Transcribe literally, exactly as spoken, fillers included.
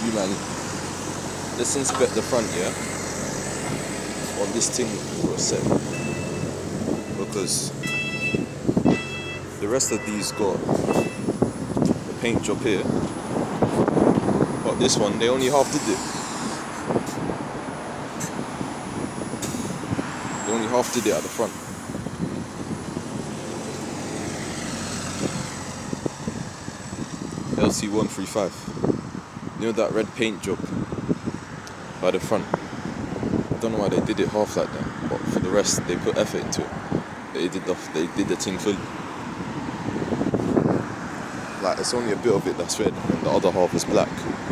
you man, let's inspect the front, yeah, on this thing for a sec, because the rest of these got the paint job here, but this one they only half did it. They only half did it at the front. L T one thirty-five. You know that red paint job by the front? I don't know why they did it half like that, but for the rest they put effort into it. They did the they did the thing fully. Like it's only a bit of it that's red and the other half is black.